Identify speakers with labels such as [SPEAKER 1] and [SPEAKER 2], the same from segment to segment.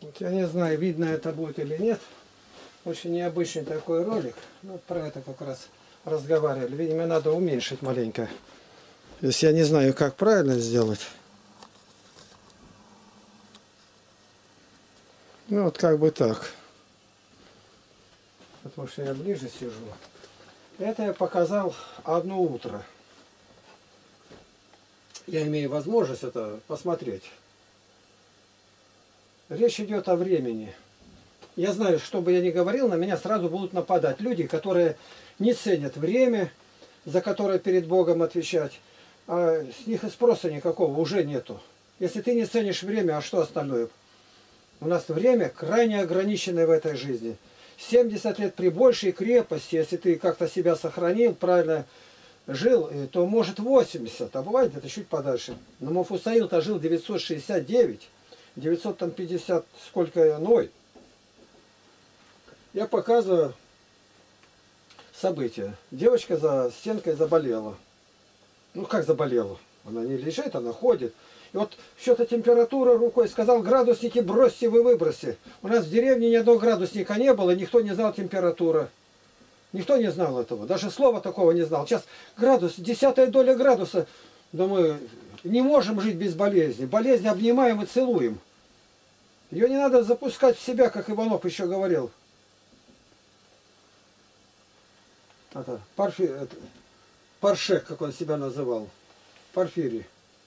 [SPEAKER 1] Вот я не знаю, видно это будет или нет. Очень необычный такой ролик. Ну, про это как раз разговаривали. Видимо, надо уменьшить маленько. То есть я не знаю, как правильно сделать. Ну, вот как бы так. Потому что я ближе сижу. Это я показал одно утро. Я имею возможность это посмотреть. Речь идет о времени. Я знаю, что бы я ни говорил, на меня сразу будут нападать люди, которые не ценят время, за которое перед Богом отвечать. А с них и спроса никакого уже нету. Если ты не ценишь время, а что остальное? У нас время крайне ограниченное в этой жизни. 70 лет при большей крепости, если ты как-то себя сохранил, правильно жил, то может 80, а бывает где-то чуть подальше. Но Мафусаил-то жил 969, 950 сколько Ной. Я показываю события. Девочка за стенкой заболела. Ну как заболела? Она не лежит, она ходит. И вот что-то температура рукой сказал, градусники бросьте, вы выбросьте. У нас в деревне ни одного градусника не было, никто не знал температуру. Никто не знал этого, даже слова такого не знал. Сейчас градус, 10 доля градуса. Да мы не можем жить без болезни. Болезнь обнимаем и целуем. Ее не надо запускать в себя, как Иванов еще говорил. Это, Паршек, как он себя называл. Порфирий.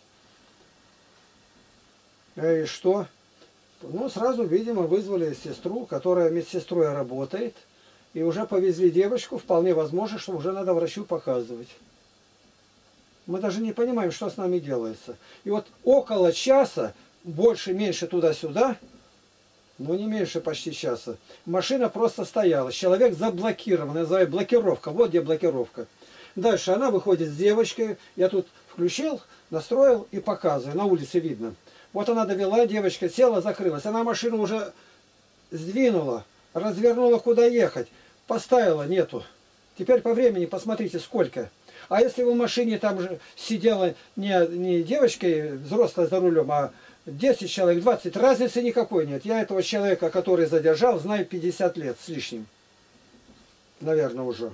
[SPEAKER 1] И что? Ну, сразу, видимо, вызвали сестру, которая медсестрой работает. И уже повезли девочку. Вполне возможно, что уже надо врачу показывать. Мы даже не понимаем, что с нами делается. И вот около часа, больше-меньше туда-сюда, ну не меньше почти часа, машина просто стояла. Человек заблокирован, называют блокировка. Вот где блокировка. Дальше она выходит с девочкой. Я тут включил, настроил и показываю. На улице видно. Вот она довела, девочка села, закрылась. Она машину уже сдвинула, развернула, куда ехать. Поставила, нету. Теперь по времени посмотрите, сколько. А если в машине там же сидела не девочка взрослая за рулем, а 10 человек, 20, разницы никакой нет. Я этого человека, который задержал, знаю 50 лет с лишним. Наверное, уже.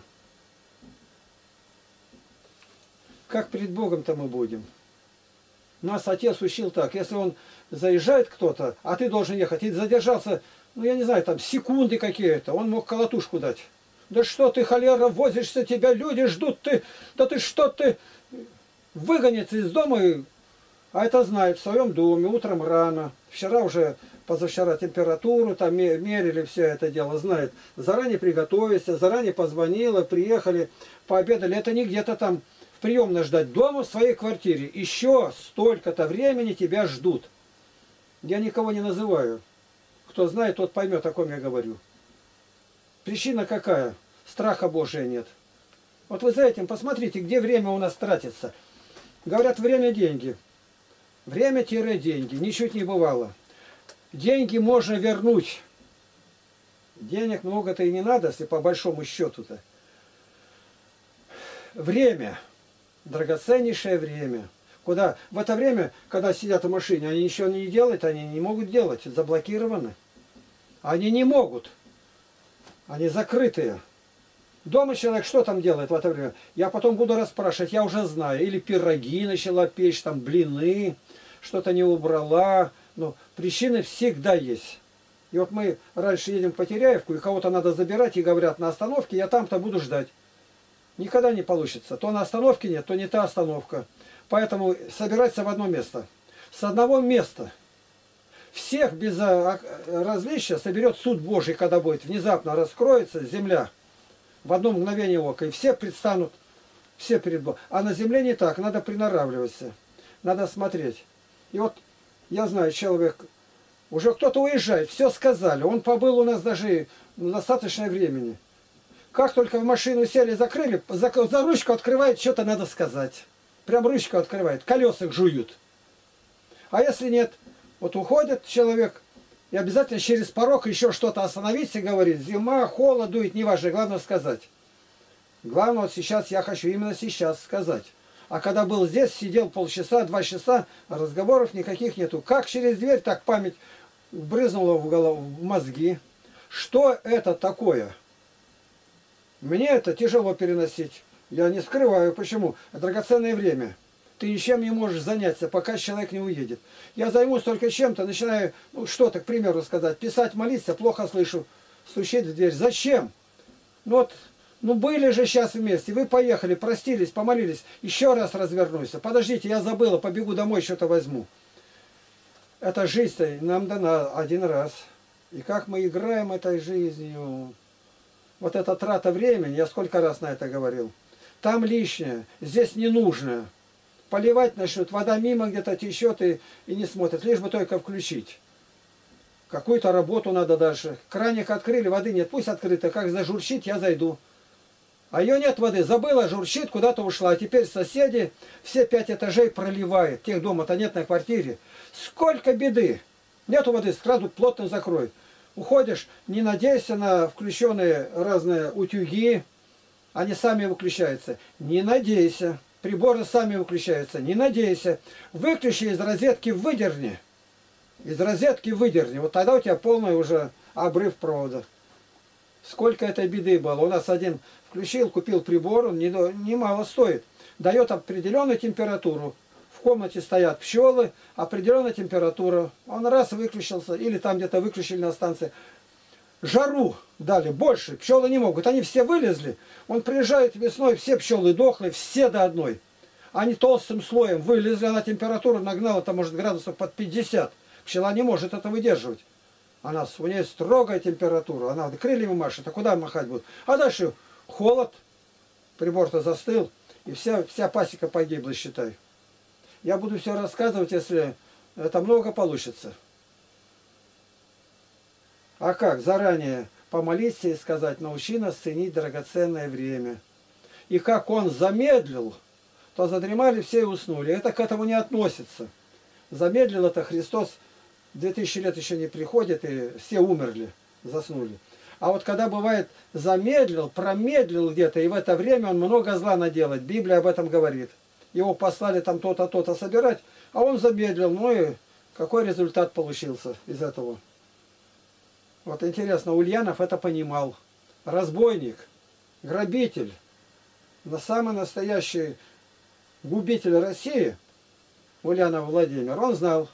[SPEAKER 1] Как перед Богом-то мы будем? Нас отец учил так, если он заезжает кто-то, а ты должен ехать, и задержался, ну я не знаю, там секунды какие-то, он мог колотушку дать. Да что ты, холера, возишься, тебя люди ждут, да ты что ты, выгонится из дома, а это знает в своем доме, утром рано, вчера уже, позавчера температуру, там мерили все это дело, знает. Заранее приготовился, заранее позвонила, приехали, пообедали, это не где-то там приемно ждать дома в своей квартире. Еще столько-то времени тебя ждут. Я никого не называю. Кто знает, тот поймет, о ком я говорю. Причина какая? Страха Божия нет. Вот вы за этим посмотрите, где время у нас тратится. Говорят, время – деньги. Время-деньги. Ничуть не бывало. Деньги можно вернуть. Денег много-то и не надо, если по большому счету-то. Время. Драгоценнейшее время. Куда в это время, когда сидят в машине, они ничего не делают, они не могут делать, заблокированы. Они не могут. Они закрытые. Дома человек что там делает в это время? Я потом буду расспрашивать, я уже знаю. Или пироги начала печь, там блины, что-то не убрала. Но причины всегда есть. И вот мы раньше едем по Теряевку, и кого-то надо забирать, и говорят, на остановке я там-то буду ждать. Никогда не получится. То на остановке нет, то не та остановка. Поэтому собираться в одно место. С одного места. Всех без различия соберет суд Божий, когда будет. Внезапно раскроется земля. В одно мгновение ока. И все предстанут. Все перед Богом. А на земле не так. Надо приноравливаться. Надо смотреть. И вот я знаю, человек... Уже кто-то уезжает. Все сказали. Он побыл у нас даже достаточно времени. Как только в машину сели, закрыли, за ручку открывает, что-то надо сказать. Прям ручку открывает, колеса жуют. А если нет, вот уходит человек, и обязательно через порог еще что-то остановиться и говорит, зима, холод дует, неважно, главное сказать. Главное, вот сейчас я хочу именно сейчас сказать. А когда был здесь, сидел полчаса, 2 часа, разговоров никаких нету. Как через дверь, так память брызнуло в голову, в мозги. Что это такое? Мне это тяжело переносить. Я не скрываю, почему. Драгоценное время. Ты ничем не можешь заняться, пока человек не уедет. Я займусь только чем-то, начинаю, ну, что-то, к примеру, сказать, писать, молиться, плохо слышу, стучит в дверь. Зачем? Ну вот, ну были же сейчас вместе, вы поехали, простились, помолились, еще раз развернусь. Подождите, я забыла, побегу домой, что-то возьму. Эта жизнь нам дана один раз. И как мы играем этой жизнью. Вот эта трата времени, я сколько раз на это говорил. Там лишнее, здесь ненужное. Поливать начнут, вода мимо где-то течет и не смотрит, лишь бы только включить. Какую-то работу надо дальше. Краник открыли, воды нет, пусть открыто, как зажурчит, я зайду. А ее нет воды, забыла, журчит, куда-то ушла. А теперь соседи все 5 этажей проливают, тех дома-то нет на квартире. Сколько беды! Нету воды, сразу плотно закрой. Уходишь, не надейся на включенные разные утюги, они сами выключаются. Не надейся. Приборы сами выключаются. Не надейся. Выключи из розетки, выдерни. Из розетки выдерни. Вот тогда у тебя полный уже обрыв провода. Сколько этой беды было. У нас один включил, купил прибор, он немало стоит. Дает определенную температуру. В комнате стоят пчелы, определенная температура. Он раз выключился, или там где-то выключили на станции. Жару дали больше, пчелы не могут. Они все вылезли. Он приезжает весной, все пчелы дохлые, все до одной. Они толстым слоем вылезли, она температуру нагнала, там может градусов под 50. Пчела не может это выдерживать. У нее строгая температура. Она крыльями машет, а куда махать будет? А дальше холод, прибор-то застыл, и вся пасека погибла, считай. Я буду все рассказывать, если это много получится. А как? Заранее помолиться и сказать, научи нас ценить драгоценное время. И как он замедлил, то задремали все и уснули. Это к этому не относится. Замедлил это Христос, 2000 лет еще не приходит, и все умерли, заснули. А вот когда бывает замедлил, промедлил где-то, и в это время он много зла наделает. Библия об этом говорит. Его послали там то-то, то-то собирать, а он замедлил. Ну и какой результат получился из этого? Вот интересно, Ульянов это понимал. Разбойник, грабитель, самый настоящий губитель России, Ульянов Владимир, он знал.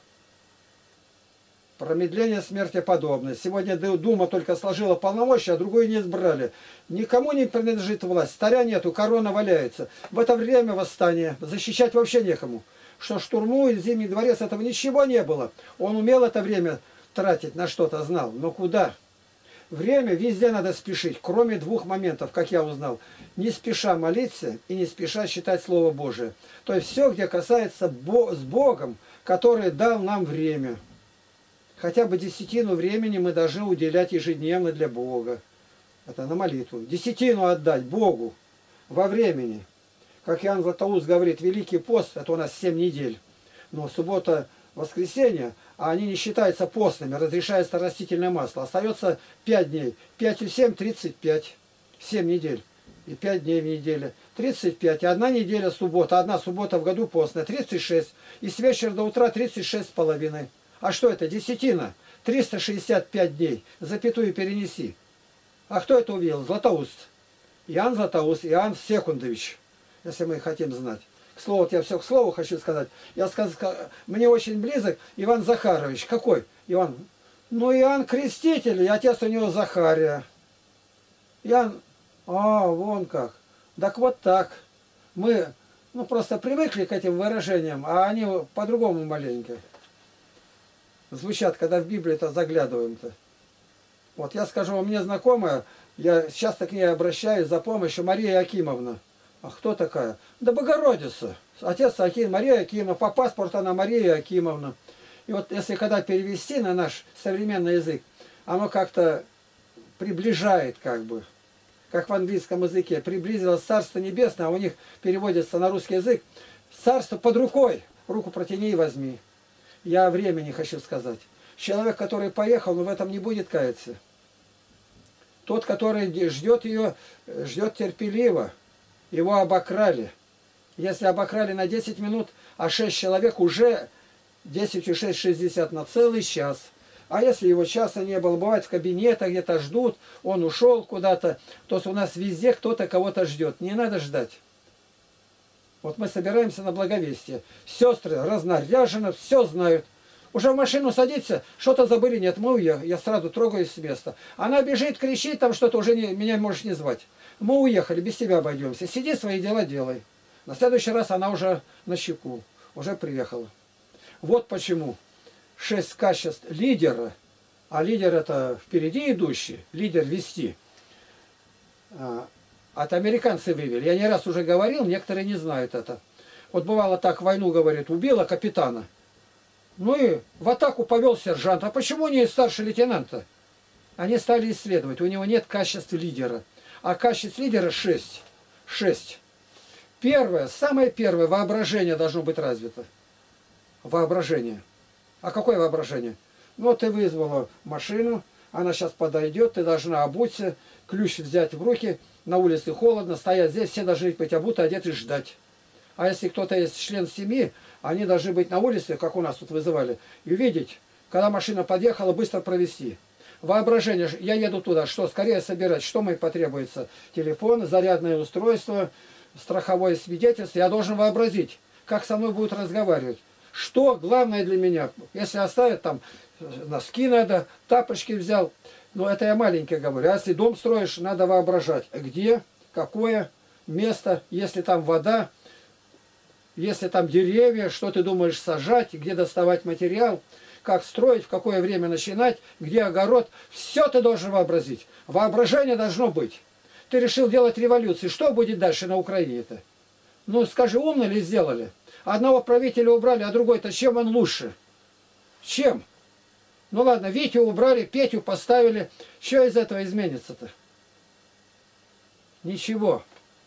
[SPEAKER 1] Промедление смерти подобное. Сегодня Дума только сложила полномочия, а другую не избрали. Никому не принадлежит власть. Царя нету, корона валяется. В это время восстание. Защищать вообще некому. Что штурмует Зимний дворец, этого ничего не было. Он умел это время тратить на что-то, знал. Но куда? Время везде надо спешить, кроме 2 моментов, как я узнал. Не спеша молиться и не спеша считать Слово Божие. То есть все, где касается с Богом, который дал нам время. Хотя бы 10 времени мы должны уделять ежедневно для Бога. Это на молитву. 10 отдать Богу во времени. Как Иоанн Златоуст говорит, Великий пост, это у нас 7 недель. Но суббота, воскресенье, а они не считаются постными, разрешается растительное масло. Остается 5 дней. 5 и 7, 35. 7 недель. И 5 дней в неделе. 35. И 1 неделя суббота. 1 суббота в году постная. 36. И с вечера до утра 36,5. А что это? Десятина. 365 дней. Запятую перенеси. А кто это увидел? Златоуст. Иоанн Златоуст, Иоанн Секундович. Если мы хотим знать. К слову, вот я все к слову хочу сказать. Я сказал, мне очень близок Иван Захарович. Какой? Иван? Ну, Иоанн Креститель, и отец у него Захария. Иоанн, вон как. Так вот так. Мы, просто привыкли к этим выражениям, а они по-другому маленько звучат, когда в Библию-то заглядываем-то. Вот я скажу, у меня знакомая, я часто к ней обращаюсь за помощью, Мария Акимовна. А кто такая? Да Богородица. Отец Аким, Мария Акимовна, по паспорту она Мария Акимовна. И вот если когда перевести на наш современный язык, оно как-то приближает как бы, как в английском языке, приблизилось Царство Небесное, а у них переводится на русский язык, Царство под рукой, руку протяни и возьми. Я времени хочу сказать. Человек, который поехал, но в этом не будет каяться. Тот, который ждет ее, ждет терпеливо. Его обокрали. Если обокрали на 10 минут, а 6 человек уже 10 и 6, 60 на целый час. А если его часа не было, бывает в кабинетах где-то ждут, он ушел куда-то, то есть у нас везде кто-то кого-то ждет. Не надо ждать. Вот мы собираемся на благовестие. Сестры разнаряжены, все знают. Уже в машину садится, что-то забыли, нет, мы уехали. Я сразу трогаюсь с места. Она бежит, кричит, там что-то, уже меня можешь не звать. Мы уехали, без тебя обойдемся. Сиди, свои дела делай. На следующий раз она уже на щеку, уже приехала. Вот почему 6 качеств лидера, а лидер это впереди идущий, лидер вести. От американцы вывели. Я не раз уже говорил, некоторые не знают это. Вот бывало так, войну, говорит, убила капитана. Ну и в атаку повел сержант. А почему не старший лейтенант-то? Они стали исследовать. У него нет качеств лидера. А качеств лидера 6. 6. Первое, самое первое, воображение должно быть развито. Воображение. А какое воображение? Ну, ты вызвала машину, она сейчас подойдет, ты должна обуться, ключ взять в руки, на улице холодно, стоять здесь, все должны быть обуты, одеты и ждать. А если кто-то есть член семьи, они должны быть на улице, как у нас тут вызывали, и увидеть, когда машина подъехала, быстро провести. Воображение, я еду туда, что скорее собирать, что мне потребуется? Телефон, зарядное устройство, страховое свидетельство. Я должен вообразить, как со мной будут разговаривать. Что главное для меня? Если оставят там, носки надо, тапочки взял. Но это я маленький говорю. А если дом строишь, надо воображать. Где, какое место, если там вода, если там деревья, что ты думаешь сажать, где доставать материал, как строить, в какое время начинать, где огород. Все ты должен вообразить. Воображение должно быть. Ты решил делать революцию. Что будет дальше на Украине-то? Ну, скажи, умно ли сделали? Одного правителя убрали, а другой-то чем он лучше? Чем? Ну ладно, Витю убрали, Петю поставили. Что из этого изменится-то? Ничего.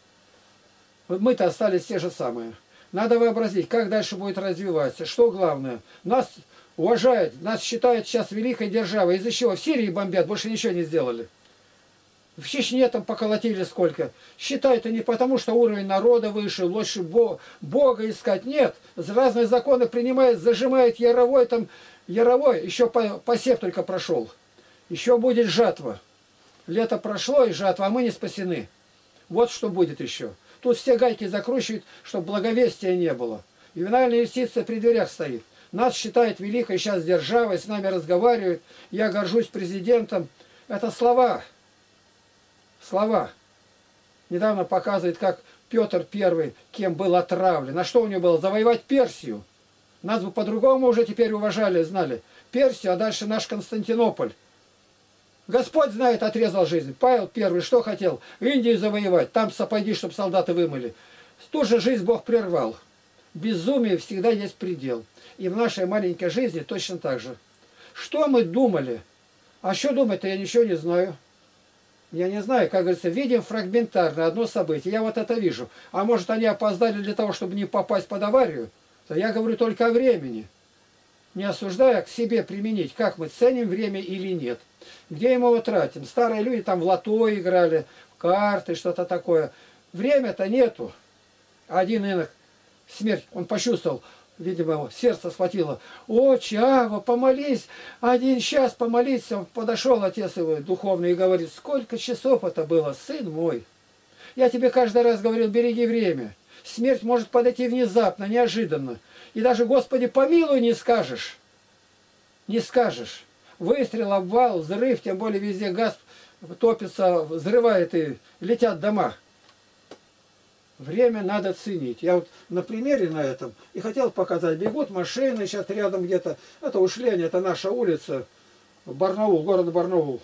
[SPEAKER 1] Мы-то остались те же самые. Надо вообразить, как дальше будет развиваться. Что главное? Нас уважают, нас считают сейчас великой державой. Из-за чего? В Сирии бомбят, больше ничего не сделали. В Чечне там поколотили сколько. Считают-то не потому, что уровень народа выше, лучше Бога искать. Нет. Разные законы принимают, зажимает яровой, там яровой, еще посев только прошел. Еще будет жатва. Лето прошло и жатва, а мы не спасены. Вот что будет еще. Тут все гайки закручивают, чтобы благовестия не было. Ювенальная юстиция при дверях стоит. Нас считает великой сейчас державой, с нами разговаривают. Я горжусь президентом. Это слова. Слова. Недавно показывает, как Петр I, кем был отравлен. А что у него было? Завоевать Персию. Нас бы по-другому уже теперь уважали, знали. Персию, а дальше наш Константинополь. Господь знает, отрезал жизнь. Павел I что хотел? Индию завоевать. Там сапоги, чтобы солдаты вымыли. Ту же жизнь Бог прервал. Безумие всегда есть предел. И в нашей маленькой жизни точно так же. Что мы думали? А что думать-то я ничего не знаю. Я не знаю, как говорится, видим фрагментарно одно событие. Я вот это вижу. А может, они опоздали для того, чтобы не попасть под аварию? То я говорю только о времени. Не осуждая, к себе применить, как мы ценим время или нет. Где мы его тратим? Старые люди там в лото играли, в карты, что-то такое. Время-то нету. Один инок, смерть, он почувствовал, видимо, его сердце схватило. О, Чава, помолись, один час помолиться. Подошел отец его духовный и говорит, сколько часов это было, сын мой. Я тебе каждый раз говорил, береги время. Смерть может подойти внезапно, неожиданно. И даже, Господи, помилуй, не скажешь. Не скажешь. Выстрел, обвал, взрыв, тем более везде газ топится, взрывает и летят дома. Время надо ценить. Я вот на примере на этом и хотел показать. Бегут машины сейчас рядом где-то. Это Ушлень, это наша улица. Барнаул, город Барнаул.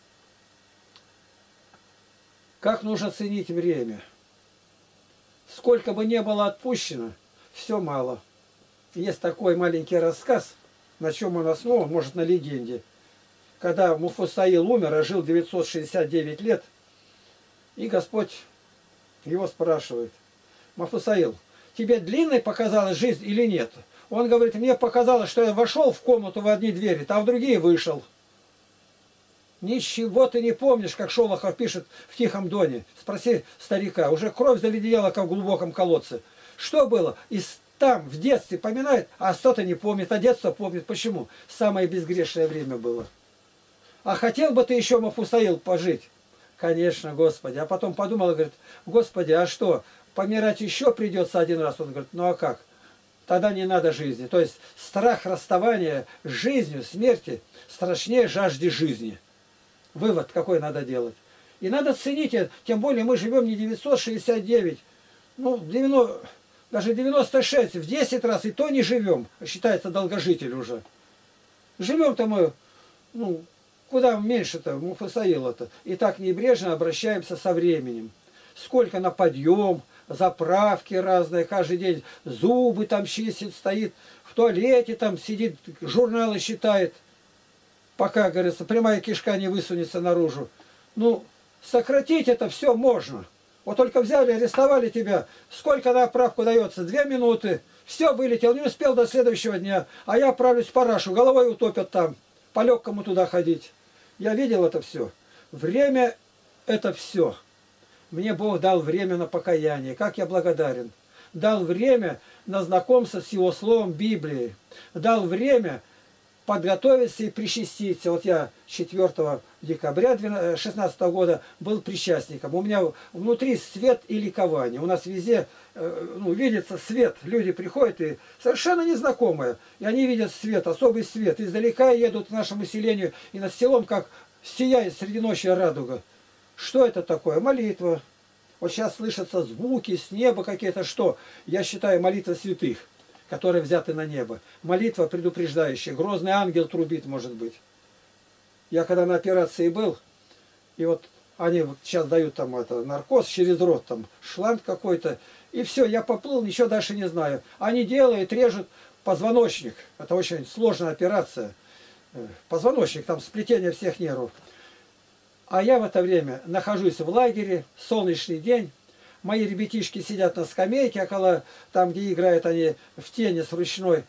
[SPEAKER 1] Как нужно ценить время. Сколько бы ни было отпущено, все мало. Есть такой маленький рассказ, на чем он основан, может, на легенде. Когда Муфусаил умер, а жил 969 лет, и Господь его спрашивает, Муфусаил, тебе длинной показалась жизнь или нет? Он говорит, мне показалось, что я вошел в комнату в одни двери, а в другие вышел. Ничего ты не помнишь, как Шолохов пишет в «Тихом доне». Спроси старика, уже кровь заледенела, как в глубоком колодце. Что было? Из там в детстве поминает, а что-то не помнит, а детство помнит. Почему? Самое безгрешное время было. А хотел бы ты еще, Мафусаил, пожить? Конечно, Господи. А потом подумал и говорит, Господи, а что, помирать еще придется один раз? Он говорит, ну а как? Тогда не надо жизни. То есть страх расставания с жизнью, смерти страшнее жажды жизни. Вывод какой надо делать. И надо ценить, тем более мы живем не 969, ну, 90, даже 96, в 10 раз и то не живем. Считается долгожитель уже. Живем-то мы, ну, куда меньше-то, Муфасаила-то. И так небрежно обращаемся со временем. Сколько на подъем, заправки разные, каждый день зубы там чистит, стоит, в туалете там сидит, журналы читает, пока, говорится, прямая кишка не высунется наружу. Ну, сократить это все можно. Вот только взяли, арестовали тебя, сколько на оправку дается? 2 минуты. Все, вылетел, не успел до следующего дня. А я отправлюсь в парашу, головой утопят там. По-легкому туда ходить. Я видел это все. Время – это все. Мне Бог дал время на покаяние. Как я благодарен. Дал время на знакомство с Его Словом Библии. Дал время подготовиться и причаститься. Вот я 4 декабря 2016 года был причастником. У меня внутри свет и ликование. У нас везде ну, видится свет. Люди приходят и совершенно незнакомые. И они видят свет, особый свет. Издалека едут к нашему селению. И над селом, как сияет среди ночи радуга. Что это такое? Молитва. Вот сейчас слышатся звуки с неба какие-то. Что? Я считаю, молитва святых, которые взяты на небо. Молитва предупреждающая. Грозный ангел трубит, может быть. Я когда на операции был, и вот они сейчас дают там это, наркоз через рот, там шланг какой-то, и все, я поплыл, ничего дальше не знаю. Они делают, режут позвоночник. Это очень сложная операция. Позвоночник, там сплетение всех нервов. А я в это время нахожусь в лагере, солнечный день. Мои ребятишки сидят на скамейке, около там, где играют они в теннис ручной,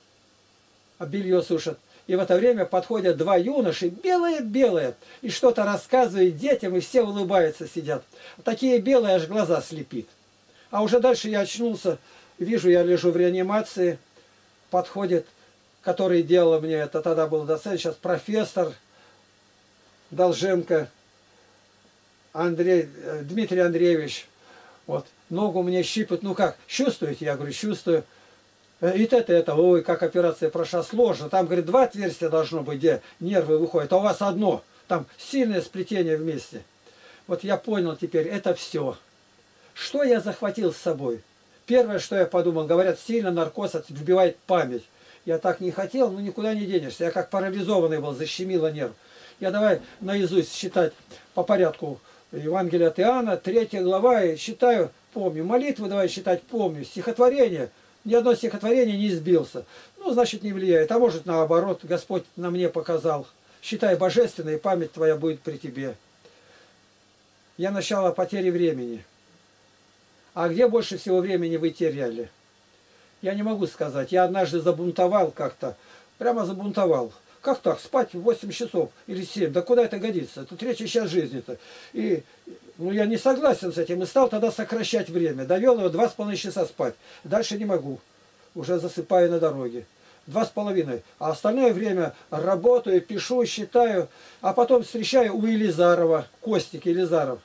[SPEAKER 1] а белье сушат. И в это время подходят 2 юноши, белые-белые, и что-то рассказывают детям, и все улыбаются, сидят. Такие белые, аж глаза слепит. А уже дальше я очнулся, вижу, я лежу в реанимации, подходит, который делал мне это, тогда был доцент, сейчас профессор Долженко, Дмитрий Андреевич. Вот, ногу мне щипают, ну как, чувствуете? Я говорю, чувствую. И это, ой, как операция прошла, сложно. Там, говорит, 2 отверстия должно быть, где нервы выходят, а у вас одно. Там сильное сплетение вместе. Вот я понял теперь, это все. Что я захватил с собой? Первое, что я подумал, говорят, сильно наркоз вбивает память. Я так не хотел, ну никуда не денешься. Я как парализованный был, защемило нерв. Я давай наизусть считать по порядку. Евангелие от Иоанна, 3 глава, и читаю, помню. Молитвы давай читать, помню. Стихотворение, ни одно стихотворение не сбился. Ну, значит, не влияет. А может, наоборот, Господь на мне показал. Считай божественно, и память твоя будет при тебе. Я начал о потере времени. А где больше всего времени вы теряли? Я не могу сказать. Я однажды забунтовал как-то. Прямо забунтовал. Как так? Спать 8 часов или 7? Да куда это годится? Это 3-й час жизни-то. И ну, я не согласен с этим. И стал тогда сокращать время. Довел его 2,5 часа спать. Дальше не могу. Уже засыпаю на дороге. 2,5. А остальное время работаю, пишу, считаю. А потом встречаю у Елизарова, Костик Елизаров.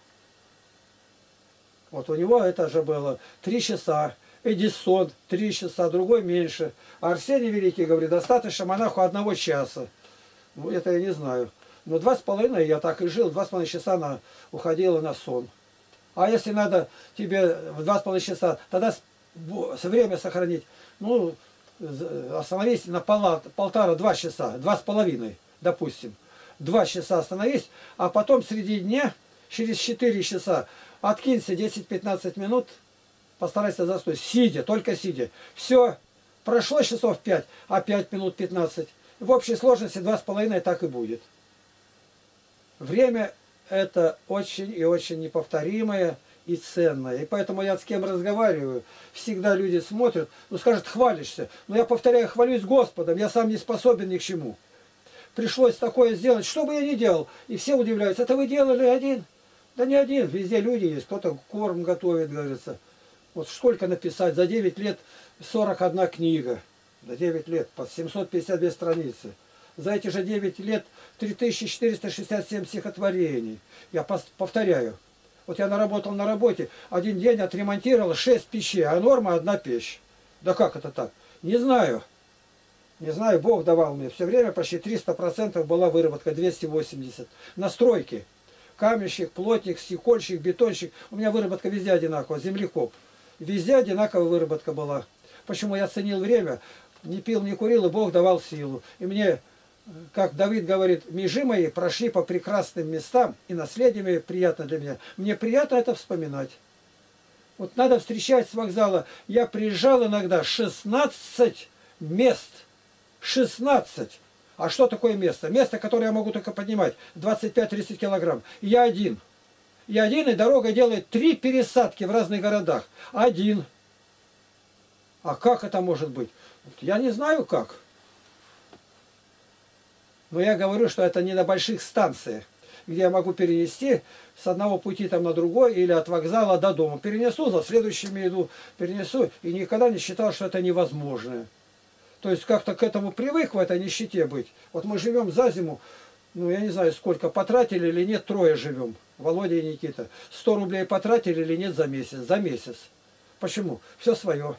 [SPEAKER 1] Вот у него это же было 3 часа. Эдисон 3 часа, другой меньше. А Арсений Великий говорит, достаточно монаху 1 часа. Ну, это я не знаю. Но 2,5 я так и жил, 2,5 часа уходило на сон. А если надо тебе в 2,5 часа, тогда время сохранить, ну, остановись на 1,5-2 часа, 2,5, допустим. 2 часа остановись, а потом среди дня, через 4 часа, откинься 10-15 минут, постарайся заснуть, сидя, только сидя. Все, прошло часов 5, а 5 минут 15. В общей сложности 2,5 так и будет. Время это очень и очень неповторимое и ценное. И поэтому я с кем разговариваю, всегда люди смотрят, ну скажут, хвалишься. Но я повторяю, хвалюсь Господом, я сам не способен ни к чему. Пришлось такое сделать, что бы я ни делал. И все удивляются, это вы делали один? Да не один, везде люди есть, кто-то корм готовит, говорится. Вот сколько написать, за 9 лет 41 книга. За 9 лет, по 752 страницы. За эти же 9 лет 3467 стихотворений. Я повторяю. Вот я наработал на работе, один день отремонтировал 6 печей, а норма 1 печь. Да как это так? Не знаю. Не знаю, Бог давал мне. Все время почти 300% была выработка, 280. Настройки. Каменщик, плотник, стекольщик, бетонщик. У меня выработка везде одинаковая, землекоп. Везде одинаковая выработка была. Почему я ценил время, не пил, не курил, и Бог давал силу. И мне, как Давид говорит, межи мои прошли по прекрасным местам, и наследие мое приятно для меня. Мне приятно это вспоминать. Вот надо встречать с вокзала. Я приезжал иногда 16 мест. 16. А что такое место? Место, которое я могу только поднимать 25-30 килограмм. Я один. Я один, и дорога делает 3 пересадки в разных городах. Один. А как это может быть? Я не знаю как. Но я говорю, что это не на больших станциях, где я могу перенести с одного пути там на другой или от вокзала до дома. Перенесу, за следующими иду, перенесу. И никогда не считал, что это невозможно. То есть как-то к этому привык в этой нищете быть. Вот мы живем за зиму, ну я не знаю сколько, потратили или нет, 3 живем. Володя и Никита. 100 рублей потратили или нет за месяц? За месяц. Почему? Все свое.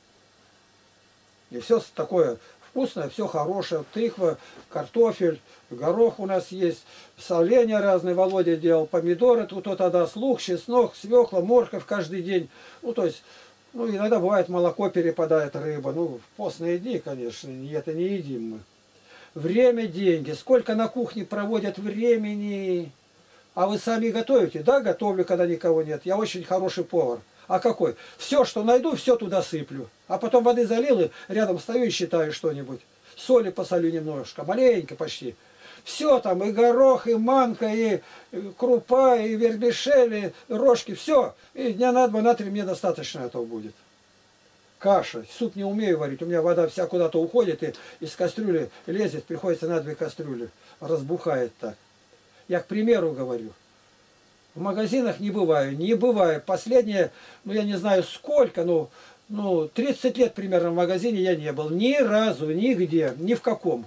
[SPEAKER 1] И все такое вкусное, все хорошее. Тыква, картофель, горох у нас есть, соленья разные Володя делал, помидоры, тут вот тогда лук, чеснок, свекла, морковь каждый день. Ну то есть, ну иногда бывает молоко перепадает, рыба. Ну в постные дни, конечно, это не едим мы. Время, деньги. Сколько на кухне проводят времени. А вы сами готовите? Да, готовлю, когда никого нет. Я очень хороший повар. А какой? Все, что найду, все туда сыплю. А потом воды залил и рядом стою и считаю что-нибудь. Соли посолю немножко, маленько почти. Все там, и горох, и манка, и крупа, и вермишель, и рожки, все. И дня на 2, на 3 мне достаточно этого будет. Каша. Суп не умею варить. У меня вода вся куда-то уходит и из кастрюли лезет. Приходится на 2 кастрюли. Разбухает так. Я к примеру говорю. В магазинах не бываю. Не бываю. Последнее, ну я не знаю сколько, но 30 лет примерно в магазине я не был. Ни разу, нигде, ни в каком.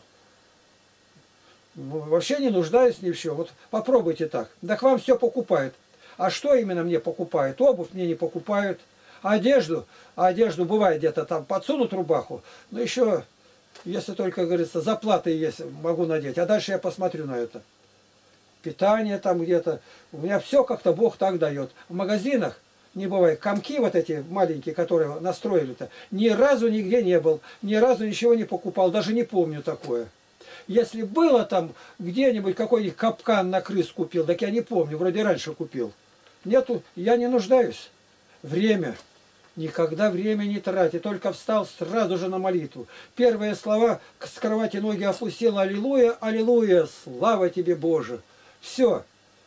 [SPEAKER 1] Вообще не нуждаюсь ни в чем. Вот попробуйте так. Да к вам все покупают. А что именно мне покупают? Обувь мне не покупают. Одежду бывает где-то там подсунут рубаху. Но еще, если только, говорится, заплаты есть, могу надеть. А дальше я посмотрю на это. Питание там где-то. У меня все как-то Бог так дает. В магазинах не бывает. Комки вот эти маленькие, которые настроили-то, ни разу нигде не был. Ни разу ничего не покупал. Даже не помню такое. Если было там где-нибудь какой-нибудь капкан на крыс купил, так я не помню. Вроде раньше купил. Нету, я не нуждаюсь. Время. Никогда время не трати. Только встал сразу же на молитву. Первые слова с кровати ноги опустил. Аллилуйя, аллилуйя, слава тебе, Боже. Все.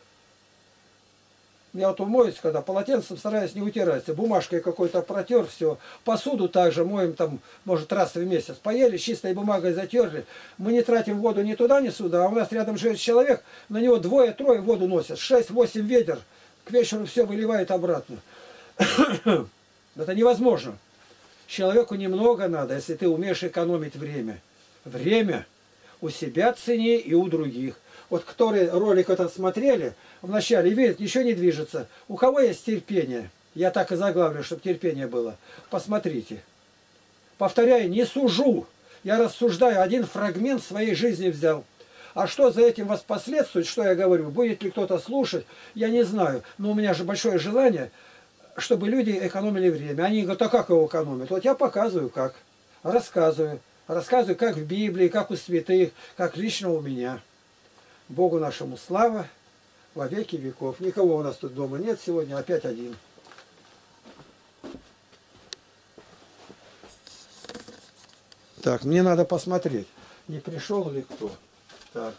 [SPEAKER 1] Я вот умоюсь, когда полотенцем стараюсь не утираться. Бумажкой какой-то протер, все. Посуду также моем там, может, раз в месяц. Поели, чистой бумагой затерли. Мы не тратим воду ни туда, ни сюда. А у нас рядом живет человек, на него 2-3 воду носят. 6-8 ведер. К вечеру все выливает обратно. Это невозможно. Человеку немного надо, если ты умеешь экономить время. Время у себя цени и у других. Вот которые ролик этот смотрели, вначале видят, ничего не движется. У кого есть терпение? Я так и заглавлю, чтобы терпение было. Посмотрите. Повторяю, не сужу. Я рассуждаю, один фрагмент своей жизни взял. А что за этим воспоследствует, что я говорю, будет ли кто-то слушать, я не знаю. Но у меня же большое желание, чтобы люди экономили время. Они говорят, а как его экономят? Вот я показываю, как. Рассказываю. Рассказываю, как в Библии, как у святых, как лично у меня. Богу нашему слава во веки веков. Никого у нас тут дома нет сегодня, опять один. Так, мне надо посмотреть, не пришел ли кто. Так.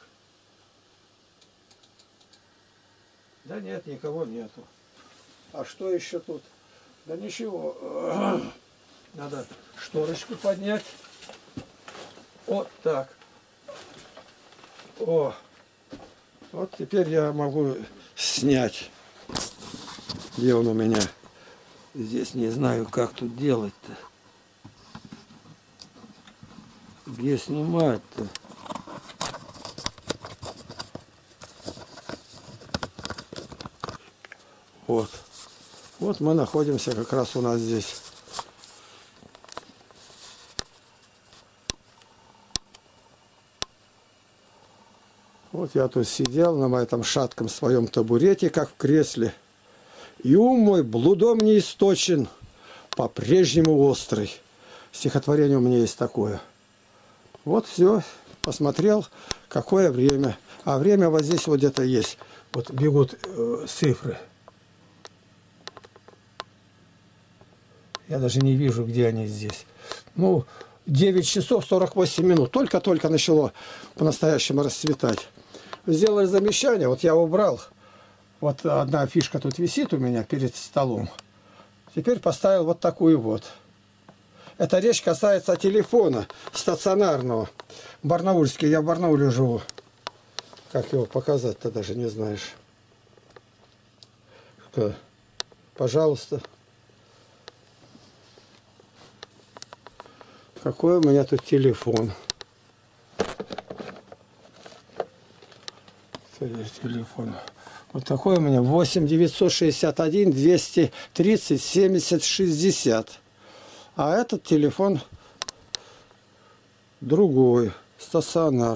[SPEAKER 1] Да нет, никого нету. А что еще тут? Да ничего. Надо шторочку поднять. Вот так. О. Вот теперь я могу снять. Где он у меня? Здесь не знаю, как тут делать-то. Где снимать-то? Вот. Вот мы находимся как раз у нас здесь. Вот я тут сидел на этом шатком своем табурете, как в кресле. И ум мой блудом не источен, по-прежнему острый. Стихотворение у меня есть такое. Вот все, посмотрел, какое время. А время вот здесь вот где-то есть. Вот бегут цифры. Я даже не вижу, где они здесь. Ну, 9 часов 48 минут. Только-только начало по-настоящему расцветать. Сделали замечание, вот я убрал. Вот одна фишка тут висит у меня перед столом. Теперь поставил вот такую вот. Эта речь касается телефона стационарного. Барнаульский. Я в Барнауле живу. Как его показать-то даже не знаешь. Пожалуйста. Какой у меня тут телефон? Телефон. Вот такой у меня 8 961 230 70 60. А этот телефон другой, стационар.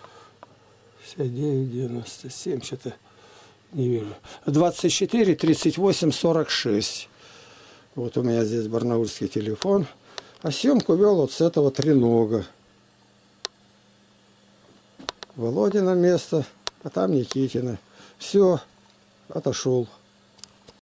[SPEAKER 1] 59 97, что-то не вижу. 24 38 46. Вот у меня здесь барнаульский телефон. А съемку вел вот с этого тренога. Володина место, а там Никитина. Все, отошел.